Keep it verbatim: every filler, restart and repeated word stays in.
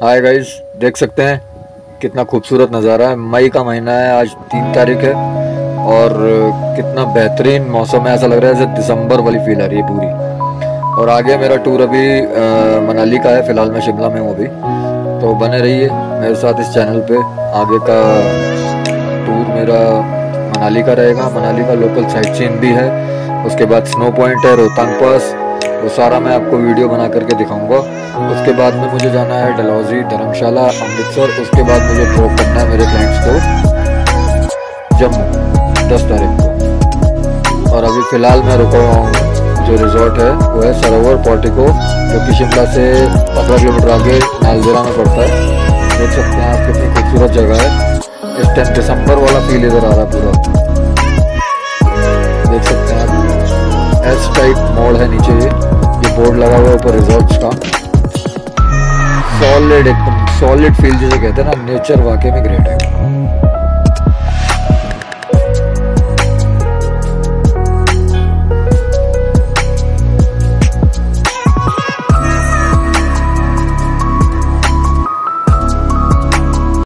Hi guys, देख सकते हैं कितना खूबसूरत नज़ारा है। मई का महीना है, आज तीन तारीख है और कितना बेहतरीन मौसम है। ऐसा लग रहा है जैसे दिसंबर वाली फील आ रही है पूरी। और आगे मेरा टूर अभी आ, मनाली का है। फ़िलहाल मैं शिमला में हूँ अभी, तो बने रहिए मेरे साथ इस चैनल पे। आगे का टूर मेरा मनाली का रहेगा। मनाली का लोकल साइट सीन भी है, उसके बाद स्नो पॉइंट है, रोहतांग पास, वो सारा मैं आपको वीडियो बना करके दिखाऊंगा। उसके बाद में मुझे जाना है डलहौजी, धर्मशाला, अमृतसर। उसके बाद मुझे ड्रॉप करना है मेरे क्लाइंट्स को जम्मू दस तारीख को। और अभी फ़िलहाल मैं रुका हुआ हूँ, जो रिजॉर्ट है वो है सरोवर पोर्टिको, जो कि शिमला से पंद्रह किलोमीटर आगे नालदेहरा में पड़ता है। देख सकते हैं आप कितनी खूबसूरत जगह है। इस टाइम दिसंबर वाला फील इधर आ रहा है पूरा। देख सकते हैं आप, एस टाइप मोड़ है नीचे, ये ये बोर्ड लगा हुआ है ऊपर रिजॉर्ट्स का। सॉलिड, एकदम सॉलिड फील जिसे कहते हैं ना, नेचर वाकई में ग्रेट है।